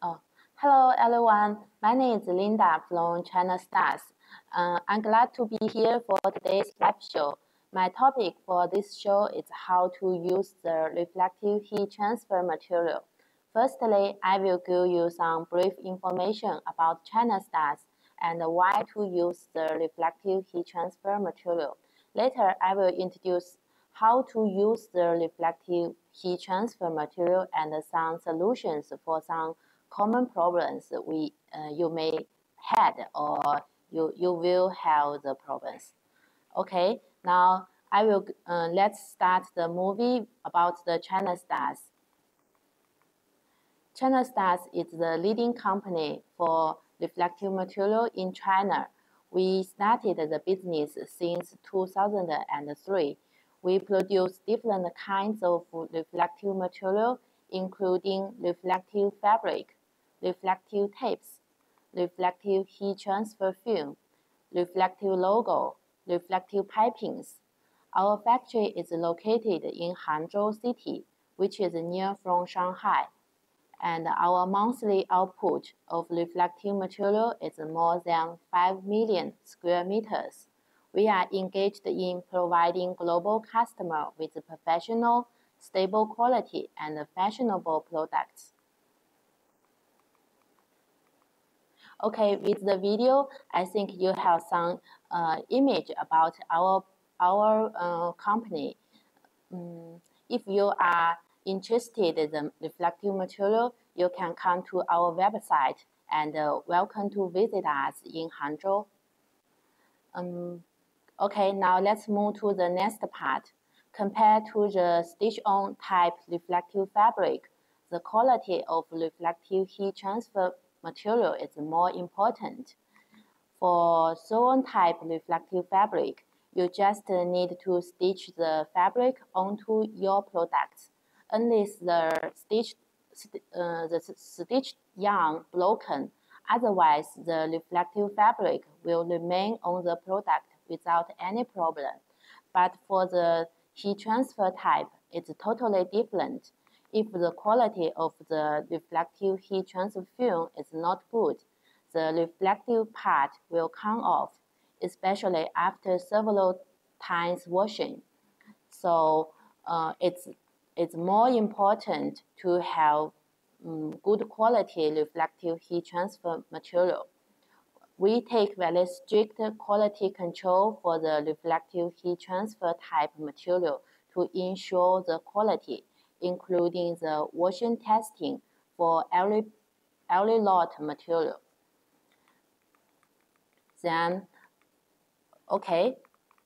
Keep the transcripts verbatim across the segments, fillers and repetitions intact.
Oh, hello everyone. My name is Linda from China Stars. Uh, I'm glad to be here for today's live show. My topic for this show is how to use the reflective heat transfer material. Firstly, I will give you some brief information about China Stars and why to use the reflective heat transfer material. Later, I will introduce how to use the reflective heat transfer material and some solutions for some common problems we uh, you may had or you you will have the problems. Okay, now I will uh, let's start the movie about the China Stars. China Stars is the leading company for reflective material in China. We started the business since two thousand three. We produce different kinds of reflective material, including reflective fabric, reflective tapes, reflective heat transfer film, reflective logo, reflective pipings. Our factory is located in Hangzhou City, which is near from Shanghai, and our monthly output of reflective material is more than five million square meters. We are engaged in providing global customers with professional, stable quality, and fashionable products. Okay, with the video, I think you have some uh, image about our, our uh, company. Um, if you are interested in the reflective material, you can come to our website and uh, welcome to visit us in Hangzhou. Um, okay, now let's move to the next part. Compared to the stitch-on type reflective fabric, the quality of reflective heat transfer material is more important. For sew-on type reflective fabric, you just need to stitch the fabric onto your products, unless the stitched, uh, the stitched yarn broken. Otherwise, the reflective fabric will remain on the product without any problem. But for the heat transfer type, it's totally different. If the quality of the reflective heat transfer film is not good, the reflective part will come off, especially after several times washing. So uh, it's, it's more important to have um, good quality reflective heat transfer material. We take very strict quality control for the reflective heat transfer type material to ensure the quality, including the washing testing for every, every lot material. Then, okay.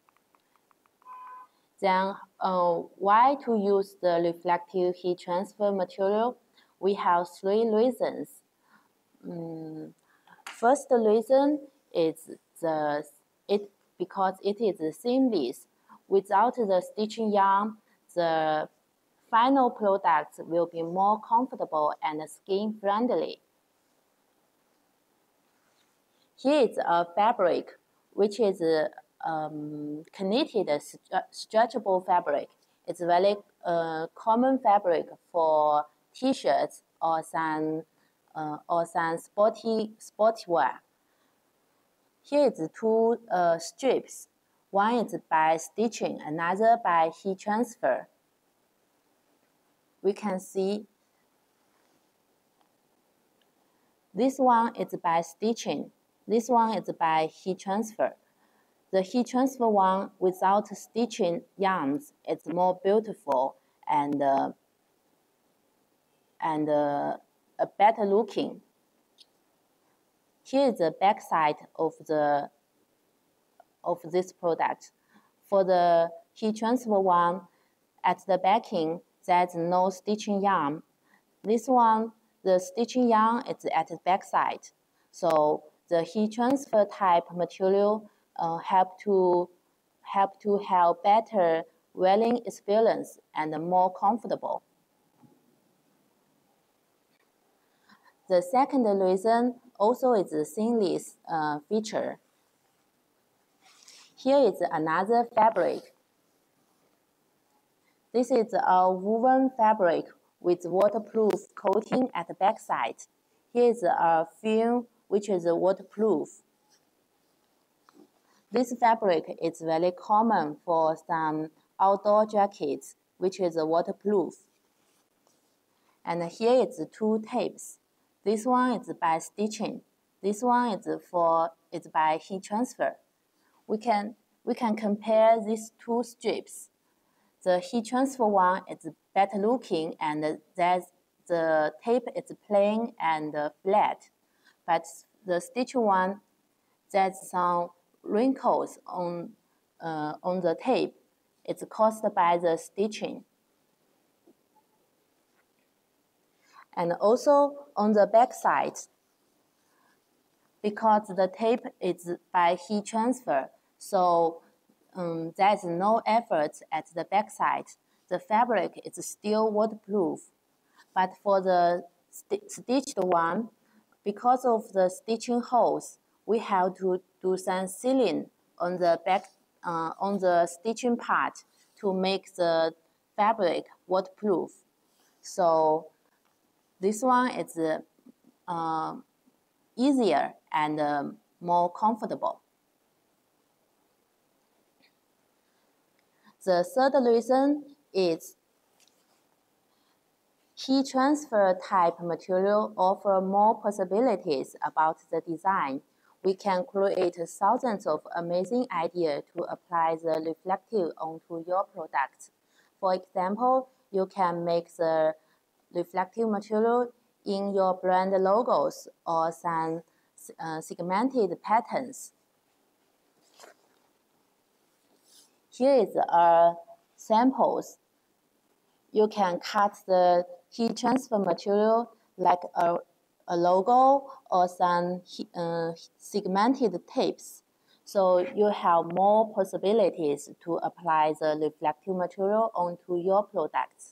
Then, uh, why to use the reflective heat transfer material? We have three reasons. Um, first reason is the it because it is seamless. Without the stitching yarn, the final product will be more comfortable and skin friendly. Here is a fabric, which is um, knitted stretchable fabric. It's a very uh, common fabric for T-shirts or some uh, or some sporty sportswear. Here is two uh, strips. One is by stitching, another by heat transfer. We can see this one is by stitching. This one is by heat transfer. The heat transfer one without stitching yarns is more beautiful and uh, and uh, a better looking. Here is the back side of the of this product. For the heat transfer one, at the backing there's no stitching yarn. This one, the stitching yarn is at the back side. So the heat transfer type material uh, help to help to have better wearing experience and more comfortable. The second reason also is the seamless uh, feature. Here is another fabric. This is a woven fabric with waterproof coating at the backside. Here is a film which is waterproof. This fabric is very common for some outdoor jackets, which is waterproof. And here is two tapes. This one is by stitching. This one is for is by heat transfer. We can we can compare these two strips. The heat transfer one is better looking, and that the tape is plain and flat. But the stitch one, there's some wrinkles on uh, on the tape. It's caused by the stitching. And also on the back side, because the tape is by heat transfer, so um, there's no effort at the back side. The fabric is still waterproof. But for the st stitched one, because of the stitching holes, we have to do some sealing on the back, uh, on the stitching part to make the fabric waterproof. So this one is uh, easier and uh, more comfortable. The third reason is heat transfer type material offer more possibilities about the design. We can create thousands of amazing ideas to apply the reflective onto your product. For example, you can make the reflective material in your brand logos or some uh, segmented patterns. Here is a samples. You can cut the heat transfer material like a, a logo or some uh, segmented tapes. So you have more possibilities to apply the reflective material onto your products.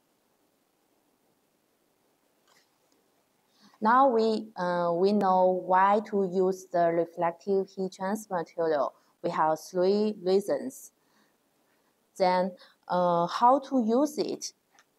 Now we, uh, we know why to use the reflective heat transfer material. We have three reasons. Then uh, how to use it?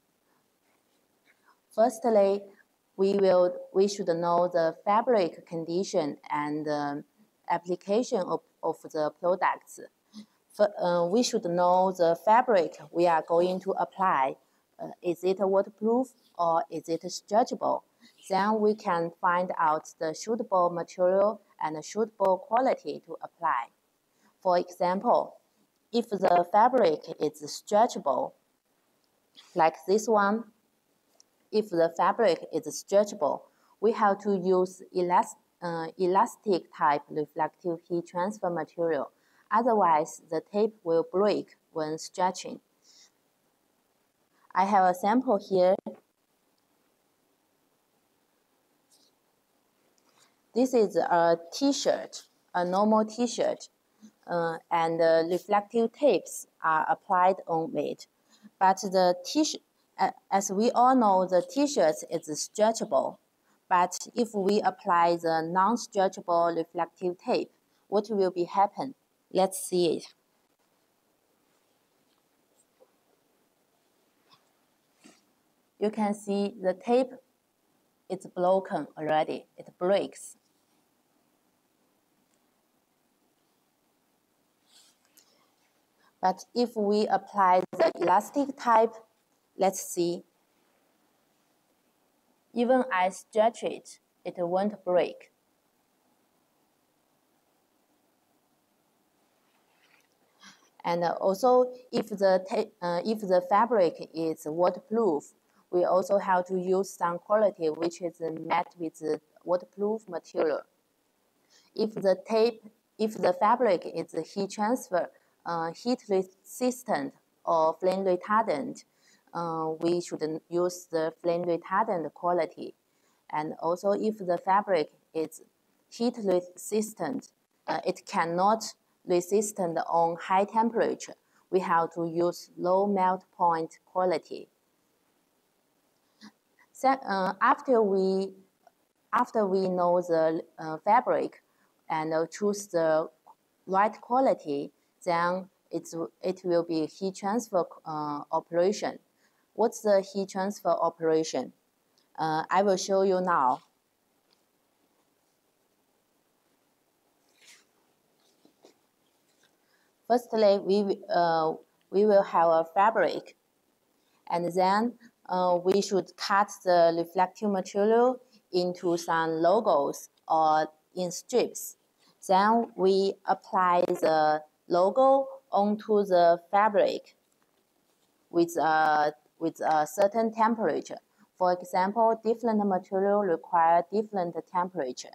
Firstly, we, will, we should know the fabric condition and um, application of, of the products. For, uh, we should know the fabric we are going to apply. Uh, is it waterproof or is it stretchable? Then we can find out the suitable material and suitable quality to apply. For example, if the fabric is stretchable, like this one, if the fabric is stretchable, we have to use elast uh, elastic type reflective heat transfer material. Otherwise, the tape will break when stretching. I have a sample here. This is a t-shirt, a normal t-shirt, uh, and the reflective tapes are applied on it. But the t-shirt, as we all know, the t-shirt is stretchable. But if we apply the non-stretchable reflective tape, what will be happen? Let's see it. You can see the tape is broken already. It breaks. But if we apply the elastic type, let's see. Even I stretch it, it won't break. And also, if the, uh, if the fabric is waterproof, we also have to use some quality which is met with waterproof material. If the tape, if the fabric is heat transfer, uh, heat resistant or flame retardant, uh, we should use the flame retardant quality. And also, if the fabric is heat resistant, uh, it cannot resistant on high temperature, we have to use low melt point quality. So, uh, after we after we know the uh, fabric and uh, choose the right quality, then it's, it will be heat transfer uh, operation. What's the heat transfer operation? Uh, I will show you now. Firstly, we, uh, we will have a fabric, and then uh, we should cut the reflective material into some logos or in strips. Then we apply the logo onto the fabric with a, with a certain temperature. For example, different material require different temperature.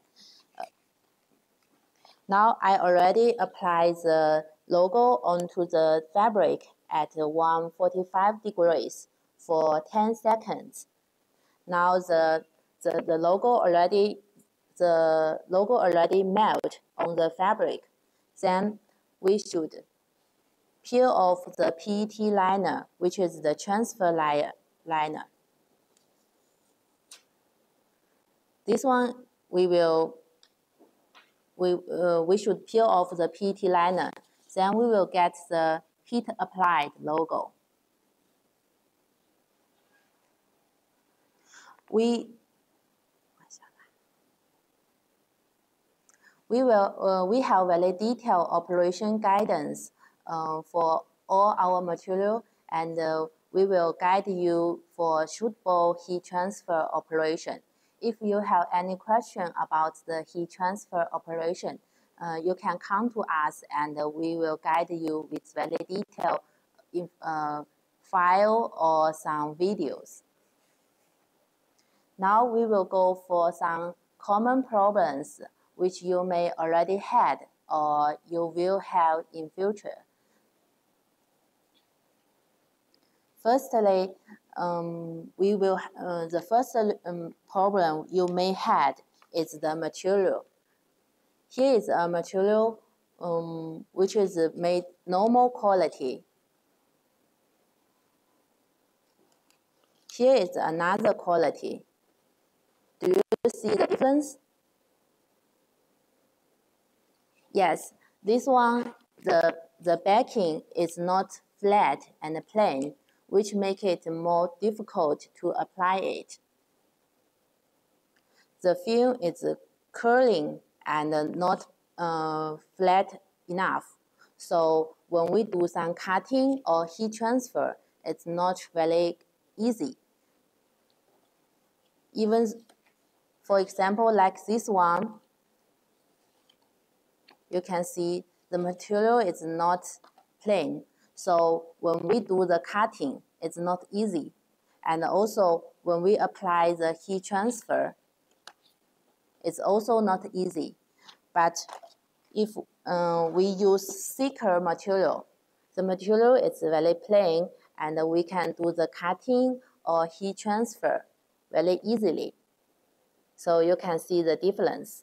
Now I already applied the logo onto the fabric at one hundred forty-five degrees for ten seconds. Now the, the, the logo already the logo already melt on the fabric. Then we should peel off the P E T liner, which is the transfer layer liner. This one we will we uh, we should peel off the P E T liner. Then we will get the heat applied logo. We we will uh, we have very detailed operation guidance uh, for all our material, and uh, we will guide you for suitable heat transfer operation. If you have any question about the heat transfer operation, uh, you can come to us, and uh, we will guide you with very detailed uh, file or some videos. Now we will go for some common problems which you may already had or you will have in future. Firstly, um, we will uh, the first um, problem you may had is the material. Here is a material um, which is made normal quality. Here is another quality. Do you see the difference? Yes, this one, the, the backing is not flat and plain, which make it more difficult to apply it. The film is curling and not uh, flat enough. So when we do some cutting or heat transfer, it's not very easy. Even, for example, like this one, you can see the material is not plain. So when we do the cutting, it's not easy. And also when we apply the heat transfer, it's also not easy. But if uh, we use thicker material, the material is very plain and we can do the cutting or heat transfer very easily. So you can see the difference.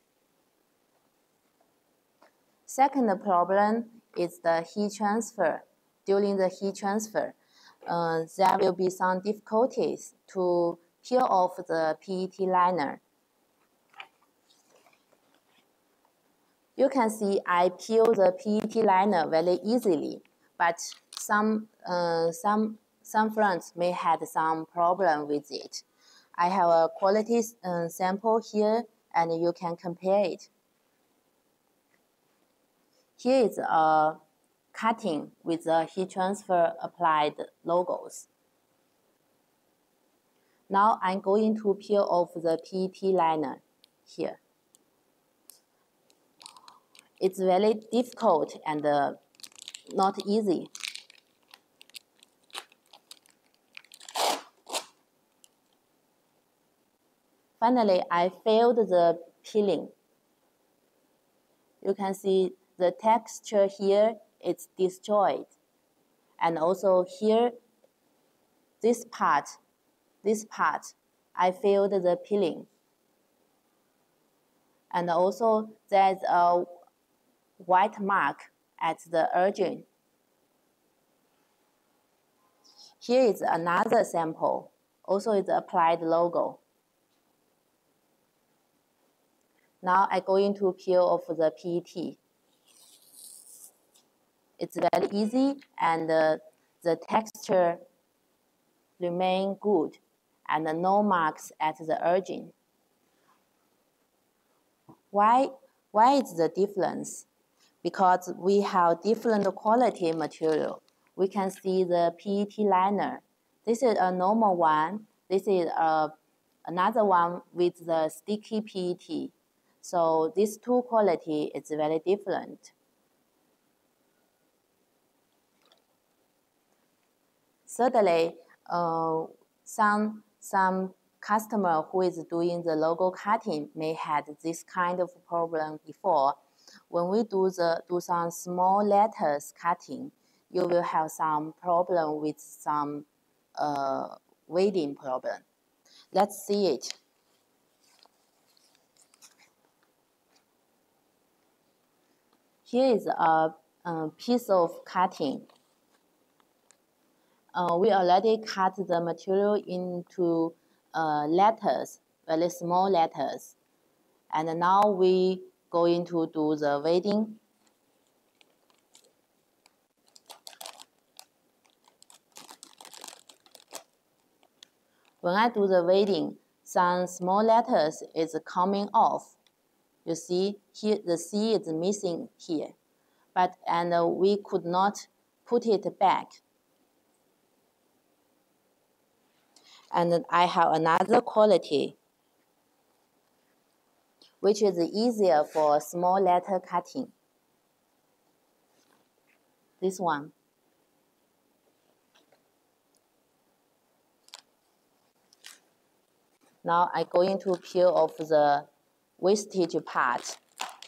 Second problem is the heat transfer. During the heat transfer, uh, there will be some difficulties to peel off the P E T liner. You can see I peel the P E T liner very easily, but some, uh, some, some friends may have some problem with it. I have a quality uh, sample here, and you can compare it. Here is a cutting with the heat transfer applied logos. Now I'm going to peel off the P E T liner here. It's very difficult and uh, not easy. Finally, I failed the peeling. You can see the texture here is destroyed. And also here, this part, this part, I failed the peeling. And also there's a white mark at the origin. Here is another sample, also is applied logo. Now I'm going to peel off the P E T. It's very easy and uh, the texture remain good and no marks at the origin. Why, why is the difference? because we have different quality material. We can see the P E T liner. This is a normal one. This is a, another one with the sticky P E T. So these two quality is very different. Thirdly, uh, some, some customer who is doing the logo cutting may had this kind of problem before. When we do, the, do some small letters cutting, you will have some problem with some uh, weighting problem. Let's see it. Here is a, a piece of cutting. Uh, we already cut the material into uh, letters, very small letters. And now we going to do the weighting. When I do the weighting, some small letters is coming off. You see here the C is missing here, but and uh, we could not put it back. And I have another quality, which is easier for small letter cutting. This one. Now I'm going to peel off the wastage part.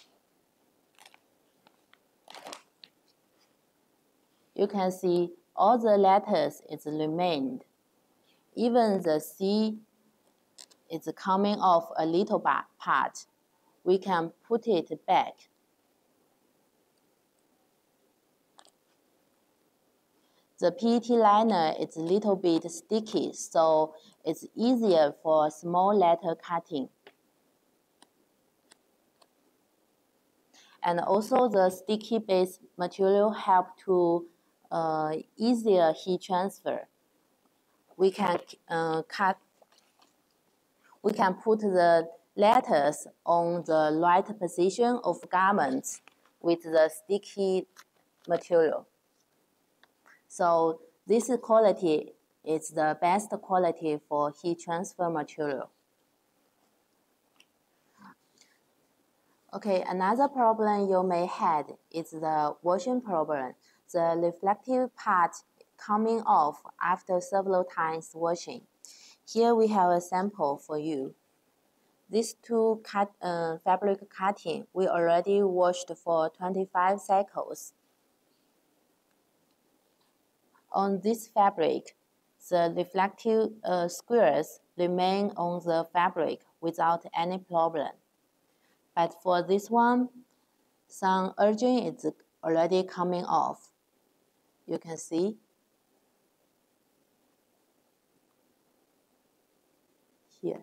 You can see all the letters is remained. Even the C is coming off a little part. We can put it back. The P E T liner is a little bit sticky, so it's easier for small letter cutting. And also the sticky base material help to uh, easier heat transfer. We can uh, cut, we can put the letters on the right position of garments with the sticky material. So this quality is the best quality for heat transfer material. Okay, another problem you may have is the washing problem. The reflective part coming off after several times washing. Here we have a sample for you. These two cut, uh, fabric cutting, we already washed for twenty-five cycles. On this fabric, the reflective uh, squares remain on the fabric without any problem. But for this one, some edging is already coming off. You can see. Here.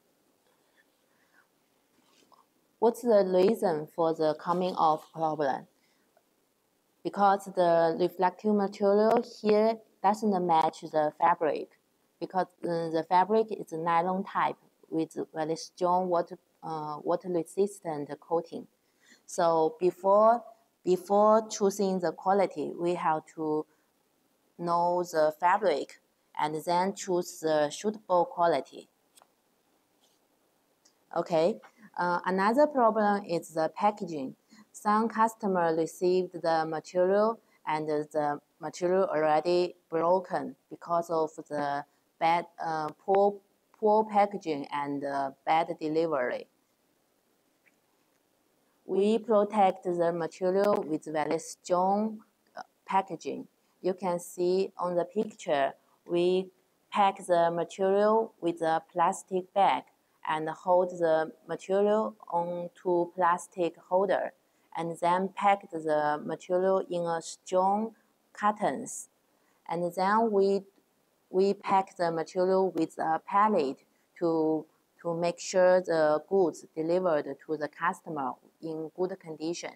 What's the reason for the coming off problem? Because the reflective material here doesn't match the fabric, because uh, the fabric is a nylon type with very strong water, uh, water resistant coating. So before, before choosing the quality, we have to know the fabric and then choose the suitable quality. Okay, uh, another problem is the packaging. Some customers received the material and the material already broken because of the bad, uh, poor, poor packaging and uh, bad delivery. We protect the material with very strong uh, packaging. You can see on the picture, we pack the material with a plastic bag and hold the material onto plastic holder, and then pack the material in a strong cartons. And then we, we pack the material with a pallet to, to make sure the goods delivered to the customer in good condition.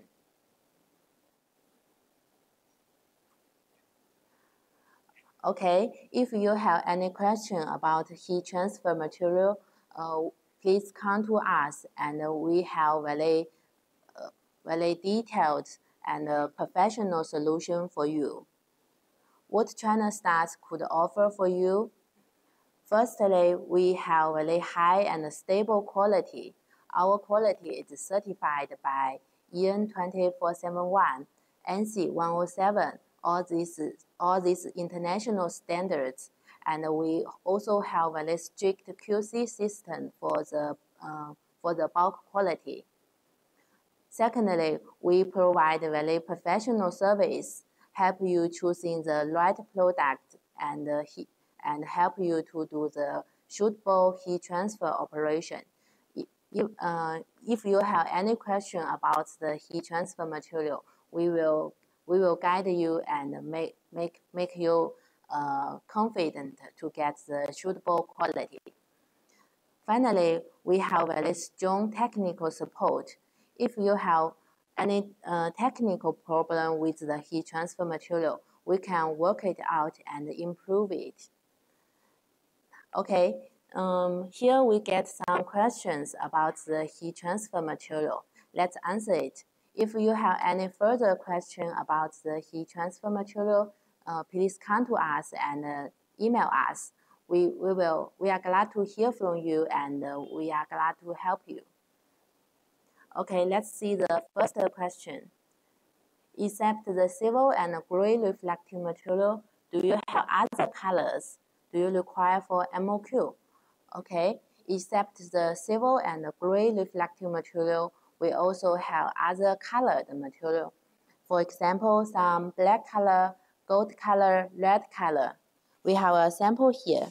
Okay, if you have any question about heat transfer material, uh, please come to us, and we have very, uh, very detailed and a professional solution for you. What China Stars could offer for you? Firstly, we have very high and stable quality. Our quality is certified by E N two four seven one, A N S I one oh seven, all these, all these international standards. And we also have a very strict Q C system for the, uh, for the bulk quality. Secondly, we provide very professional service, help you choosing the right product and, uh, and help you to do the suitable heat transfer operation. If, uh, if you have any question about the heat transfer material, we will, we will guide you and make, make, make you uh, confident to get the suitable quality. Finally, we have very strong technical support. If you have any uh, technical problem with the heat transfer material, we can work it out and improve it. Okay, um, here we get some questions about the heat transfer material. Let's answer it. If you have any further question about the heat transfer material, uh, please come to us and uh, email us. We, we, will, we are glad to hear from you and uh, we are glad to help you. Okay, let's see the first question. Except the silver and gray reflective material, do you have other colors? Do you require for M O Q? Okay, except the silver and gray reflective material, we also have other colored material. For example, some black color, gold color, red color. We have a sample here.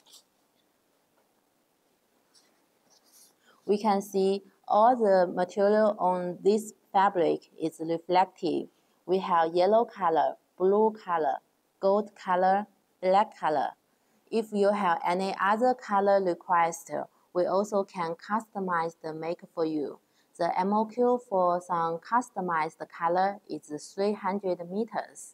We can see all the material on this fabric is reflective. We have yellow color, blue color, gold color, black color. If you have any other color request, we also can customize the make for you. The M O Q for some customized color is three hundred meters.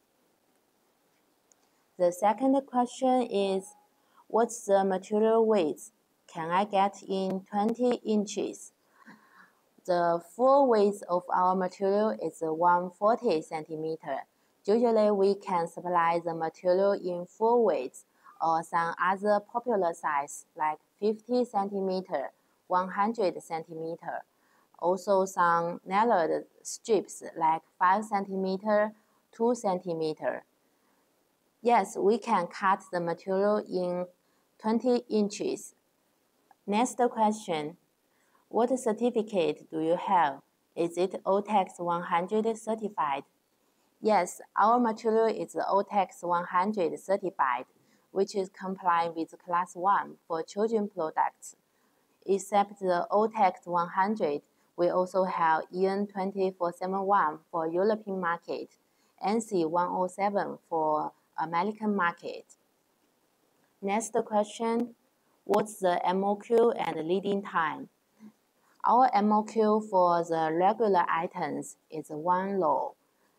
The second question is, what's the material weight? Can I get in twenty inches? The full weight of our material is one hundred forty centimeters. Usually, we can supply the material in full weight or some other popular size like fifty centimeters, one hundred centimeters. Also, some narrowed strips like five centimeters, two centimeters. Yes, we can cut the material in twenty inches. Next question. What certificate do you have? Is it O T E X one hundred certified? Yes, our material is O T E X one hundred certified, which is compliant with Class one for children products. Except the O T E X one hundred, we also have E N two four seven one for European market, A N S I one oh seven for American market. Next question, what's the M O Q and leading time? Our M O Q for the regular items is one row.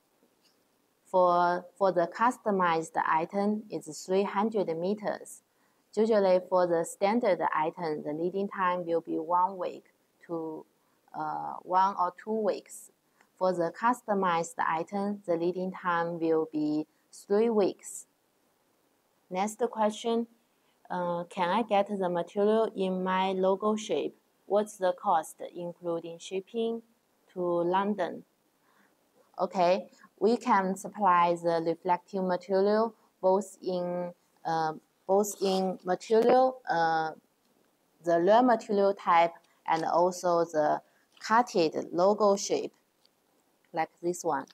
For, for the customized item, it's three hundred meters. Usually for the standard item, the leading time will be one week to uh, one or two weeks. For the customized item, the leading time will be three weeks. Next question, uh, can I get the material in my logo shape? What's the cost, including shipping to London? Okay, we can supply the reflective material both in uh, both in material, uh, the raw material type, and also the cutted logo shape, like this one.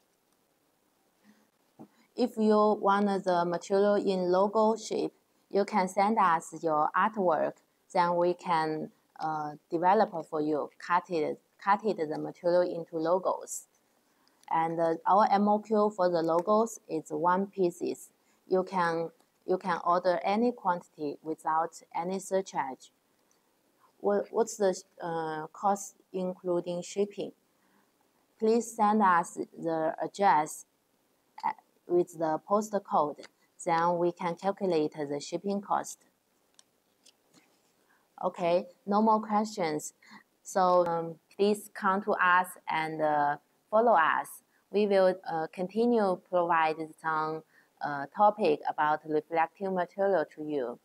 If you want the material in logo shape, you can send us your artwork, then we can uh, develop for you, cut it, cut it the material into logos. And uh, our M O Q for the logos is one pieces. You can, you can order any quantity without any surcharge. What, what's the uh, cost including shipping? Please send us the address with the postal code, then we can calculate the shipping cost. Okay, no more questions. So um, please come to us and uh, follow us. we will uh, continue provide some uh, topic about reflective material to you.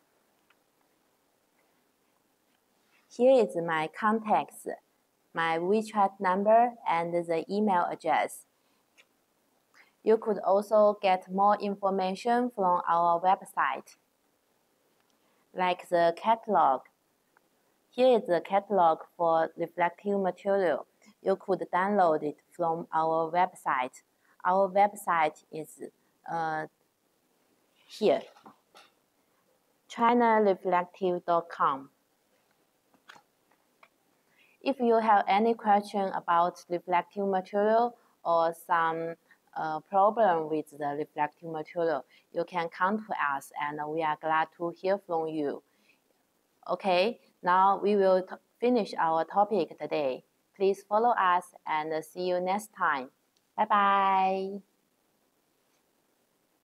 Here is my contacts, my WeChat number, and the email address. You could also get more information from our website, like the catalog. Here is the catalog for reflective material. You could download it from our website. Our website is uh, here, china reflective dot com. If you have any question about reflective material or some uh, problem with the reflective material, you can come to us and we are glad to hear from you. Okay, now we will finish our topic today. Please follow us and see you next time. Bye bye.